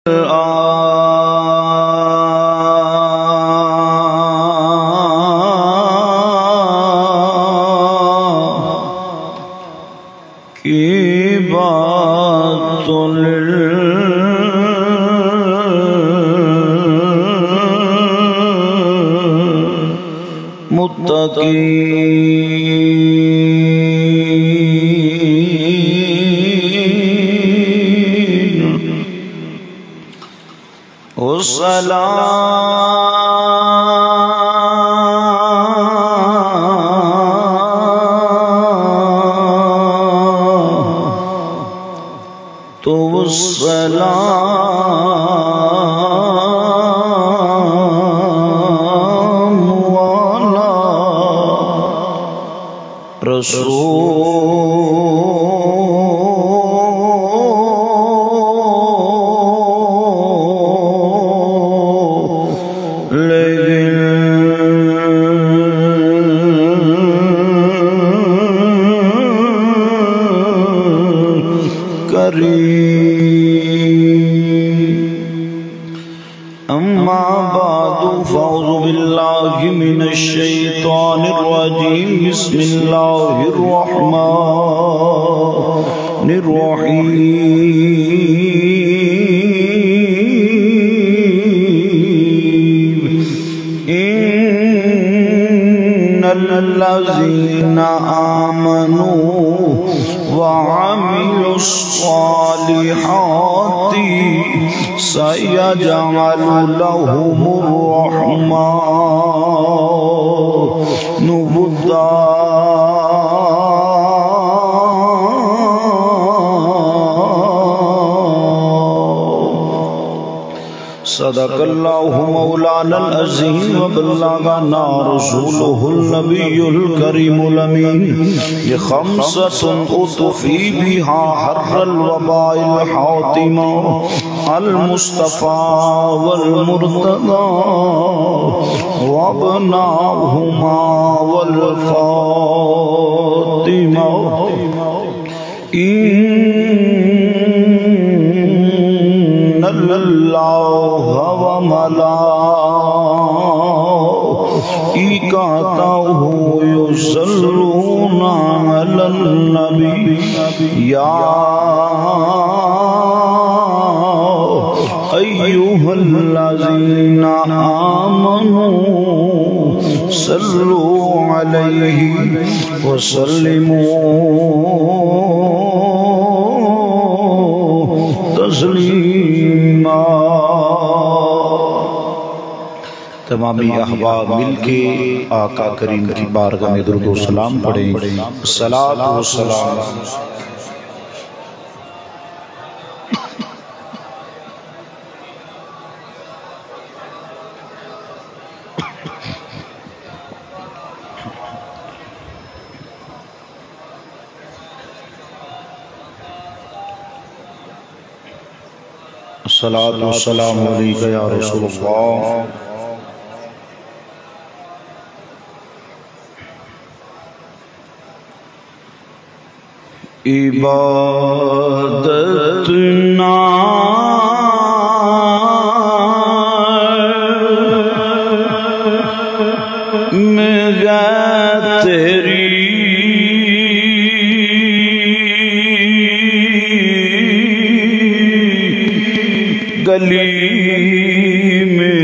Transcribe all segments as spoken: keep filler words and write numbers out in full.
صدق اللہ مولانا العظیم وبلغنا رسولہ النبی الکریم الامین بخمسۃ اطفی بہا حر الوباء الحاطمہ المصطفیٰ والمرتضی وابناہما والفاطمہ اللہ وملائکتہ یصلون علی النبی یا ایہا الذین آمنوا صلوا علیہ وسلموا تسلیما۔ تمامی احباب مل کے آقا کریم کی بارگاہ میں درود و سلام پڑھیں۔ صلاۃ و سلام صلاۃ و سلام علیک یا رسول اللہ۔ عبادت نا میرا تیری گلی میں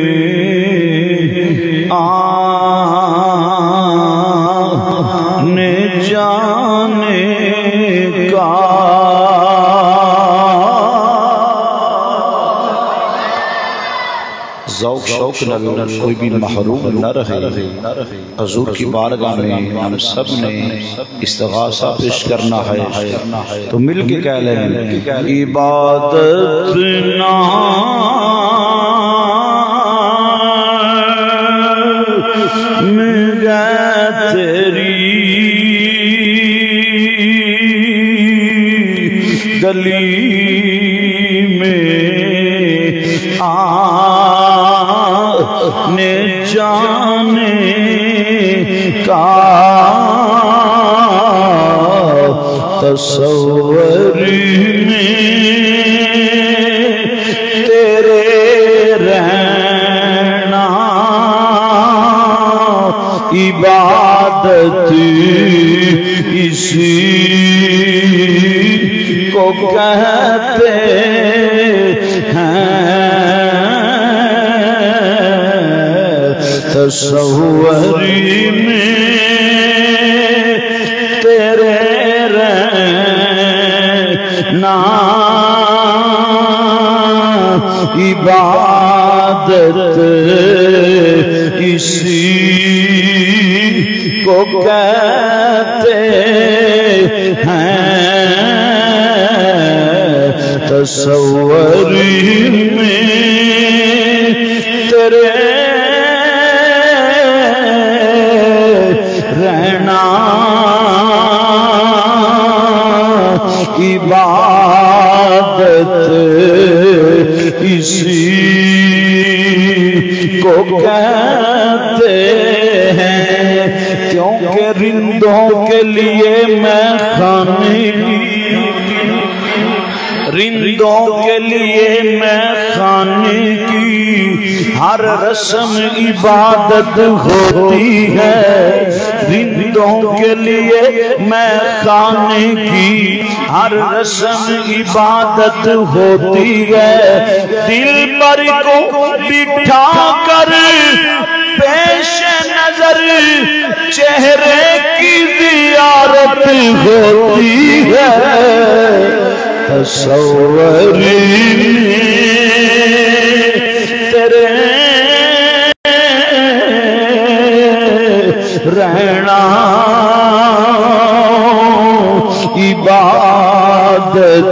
آنے جانے ذوق شوق نہ کوئی بھی محروم نہ رہے۔ حضور کی بارگاہ میں ہم سب نے استغاثہ پیش کرنا ہے، تو مل کے کہہ لیں عبادت نا میرا تیری گلی میں آنے جانے کا تصور میں تیرے عبادت اسی کو کہتے ہیں تصوری میں تیرے رہنا عبادت اسی کو کہتے ہیں تصوری میں تیرے رہنا عبادت اسی کو کہتے ہیں کیونکہ رندوں کے لیے میں خانے کی رندوں کے لیے میں خانے کی ہر رسم عبادت ہوتی ہے رندوں کے لیے میں خانے کی ہر رسم عبادت ہوتی ہے دل پر کو بٹھا کر پیش نظر چہرے کی زیارت ہوتی ہے تصوری میں تیرے رہنا عبادت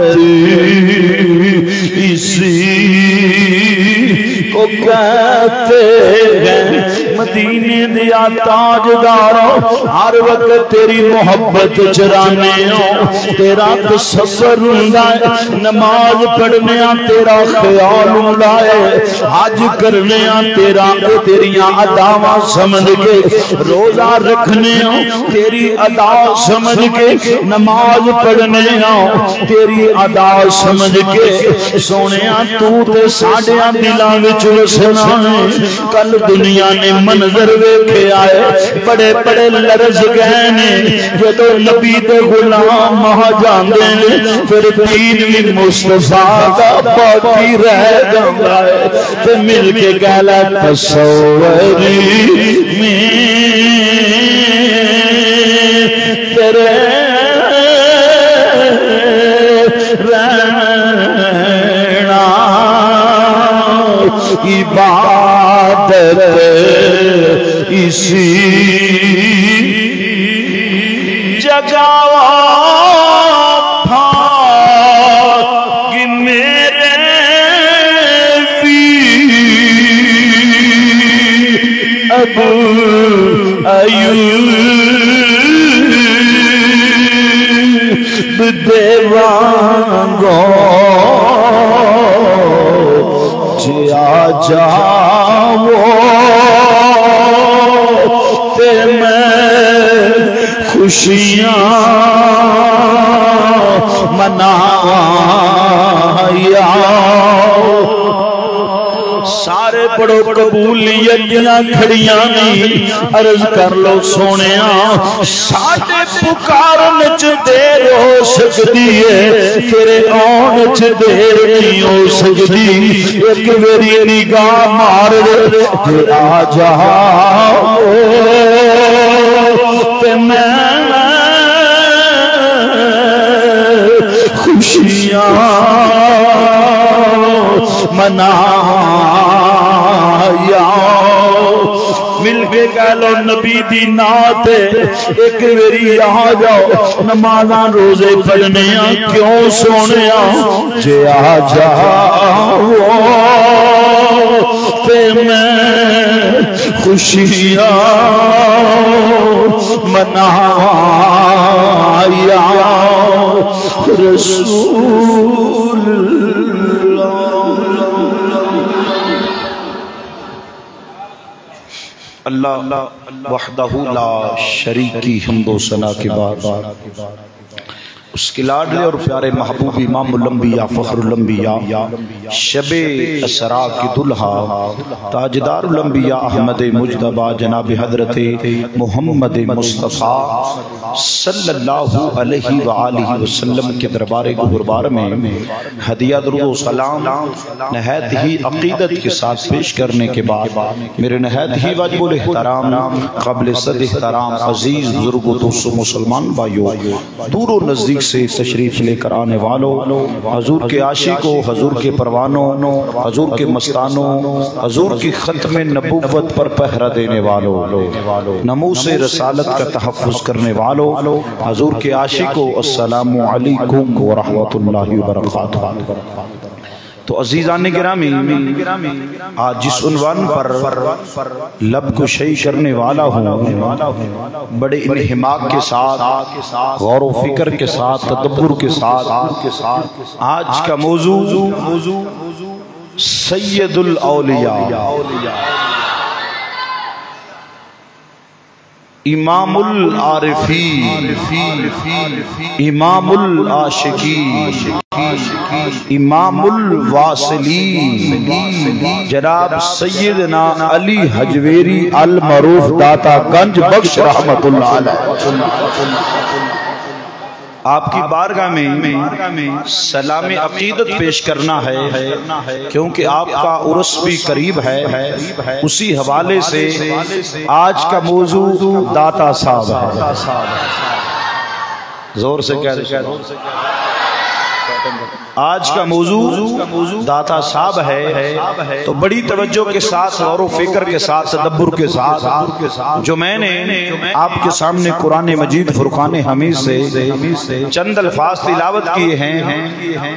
اسی کو کہتے ہیں مدینے دیا تاجداروں ہر وقت تیری محبت چرانے ہوں تیرا تصور لائے نماز پڑھنے تیرا خیال لائے حج کرنے تیرا تیریاں اداواں سمجھ کے روزہ رکھنے ہوں تیری ادا سمجھ کے نماز پڑھنے ہوں تیری ادا سمجھ کے سونے تو تے ساڑیاں دلاں وچ وسنا ہے کل دنیا نے منظر ویکھے آئے بڑے بڑے لرز گئے نے جدو نبی دے غلام مہا جاندے نے پھر دین بھی مصطفیٰ کا باقی رہ جاندہ ہے تو مل کے گالا تصوری میں تیرے رہنا عبادت اسی جگاوا بھاگ میرے پیر ابو ایوب دیوانگو جیا جاؤ تے میں خوشیاں منایا سارے پڑھو قبولیت دیاں کھڑیاں نہیں عرض کر لو سونیا ساڑھے پکارن چ دیر ہو سکتی ہے تیرے آن چ دیر نہیں ہو سکتی ایک میری نگاہ مار دے آ جاؤ تے میں خوشیاں منایا مل کے کہہ لو نبی دی نات ایک میری آ جاؤ نمازاں روزے پڑھنے کیوں سونے جے آ جاؤ تے میں خوشیاں منایا رسول اللہ وحدہ لا شریک کی حمد و ثنا کے بعد اس کے لاڈلے اور پیارے محبوب امام الانبیاء فخر الانبیاء شب اسرا کی دلہا تاجدار الانبیاء احمد مجتبی جناب حضرت محمد مصطفیٰ صلی اللہ علیہ وآلہ وسلم کے دربار گہربار میں ہدیہ درود و سلام نہایت ہی عقیدت کے ساتھ پیش کرنے کے بعد میرے نہایت ہی واجب الاحترام قبل صد احترام عزیز بزرگ و دوستو مسلمان بھائیو دور و نزدیک سے تشریف لے کر آنے والوں، حضور کے عاشقوں، حضور کے پروانوں، حضور کے مستانوں، حضور کی ختم نبوت پر پہرہ دینے والوں، ناموس رسالت کا تحفظ کرنے والوں، حضور کے عاشقوں، السلام علیکم ورحمۃ اللہ وبرکاتہ۔ تو عزیزان گرامی، آج جس عنوان پر لب کو شیع کرنے والا ہوں، بڑے انہماک کے ساتھ، غور و فکر کے ساتھ، تدبر کے ساتھ، آج کا موضوع سید الاولیاء، امام العارفین، امام العاشقین، امام الواصلین، جناب سیدنا علی حجویری المعروف داتا گنج بخش رحمت اللہ علیہ۔ آپ کی بارگاہ میں سلام عقیدت پیش کرنا ہے کیونکہ آپ کا عرس بھی قریب ہے، اسی حوالے سے آج کا موضوع داتا صاحب ہے۔ زور سے کہہ دیں، آج کا موضوع داتا صاحب ہے، تو بڑی توجہ کے ساتھ، غور و فکر کے ساتھ، تدبر کے ساتھ جو میں نے آپ کے سامنے قرآن مجید فرقان حمید سے چند الفاظ تلاوت کیے ہیں،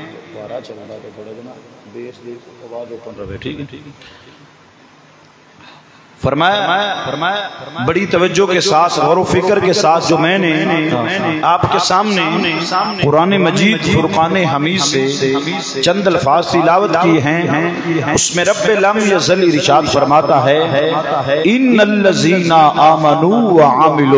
فرمایا بڑی توجہ کے ساتھ، غور و فکر کے ساتھ جو میں نے آپ کے سامنے قرآن مجید فرقان حمید سے چند الفاظ تلاوت کیے ہیں، اس میں رب لم یزل ارشاد فرماتا ہے ان الذین آمنوا وعملوا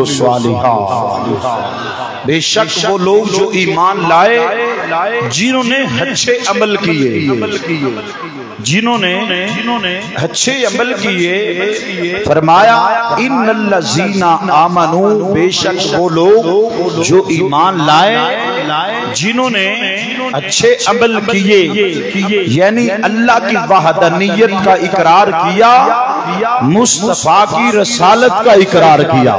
الصالحات، بے شک وہ لوگ جو ایمان لائے جنہوں نے اچھے عمل کیے، جنہوں نے اچھے عمل کیے، فرمایا ان الذین آمنوا، بے شک وہ لوگ جو ایمان لائے جنہوں نے اچھے عمل کیے، یعنی اللہ کی وحدانیت کا اقرار کیا، مصطفیٰ کی رسالت کا اقرار کیا،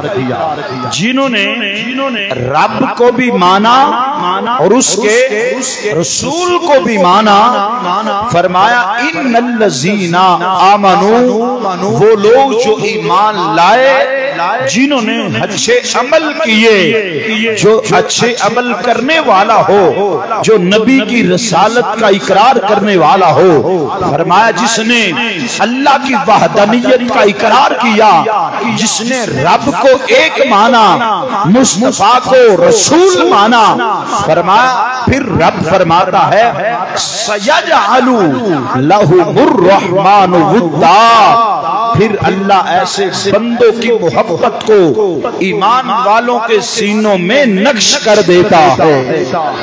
جنہوں نے رب کو بھی مانا اور اس کے رسول کو بھی مانا، فرمایا ان الذین آمنوا، وہ لوگ جو ایمان لائے جنہوں نے اچھے عمل کیے، جو اچھے عمل کرنے والا ہو، جو نبی کی رسالت کا اقرار کرنے والا ہو، فرمایا جس نے اللہ کی وحدانیت کا اقرار کیا، جس نے رب کو ایک مانا، مصطفیٰ کو رسول مانا، فرمایا پھر رب فرماتا ہے سَيَجْعَلُ لَهُمُ الرَّحْمَنُ وُدًّا، پھر اللہ ایسے بندوں کی محبت کو ایمان والوں کے سینوں میں نقش کر دیتا ہے،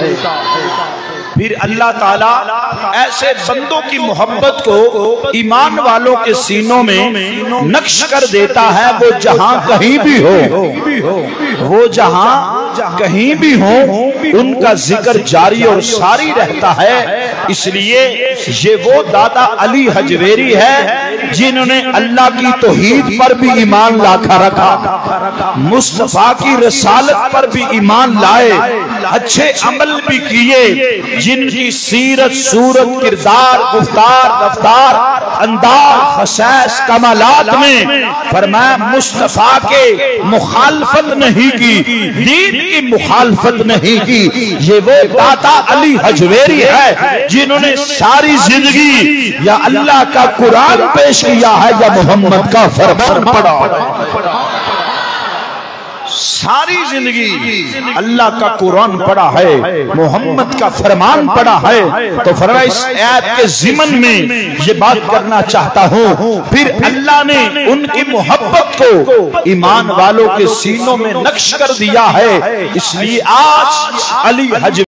پھر اللہ تعالیٰ ایسے بندوں کی محبت کو ایمان والوں کے سینوں میں نقش کر دیتا ہے، وہ جہاں کہیں بھی ہو، وہ جہاں کہیں بھی ہو ان کا ذکر جاری اور ساری رہتا ہے۔ اس لیے یہ وہ داتا علی حجویری ہے جنہوں نے اللہ کی توحید پر بھی ایمان لا کر رکھا، مصطفیٰ کی رسالت پر بھی ایمان لائے، اچھے عمل بھی کیے، جن کی سیرت، صورت، کردار، گفتار، رفتار، انداز، خصائص، کمالات میں فرمایا مصطفیٰ کے مخالفت نہیں کی، دین کی مخالفت نہیں کی۔ یہ وہ داتا علی حجویری ہے جنہوں نے ساری زندگی یا اللہ کا قرآن پیش کیا ہے یا محمد کا فرمان پڑھا۔ ساری زندگی اللہ کا قرآن پڑھا ہے، محمد کا فرمان پڑھا ہے، تو فرمایا اس آیت کے ضمن میں یہ بات کرنا چاہتا ہوں۔ پھر اللہ نے ان کی محبت کو ایمان والوں کے سینوں میں نقش کر دیا ہے، اس لیے آج علی حج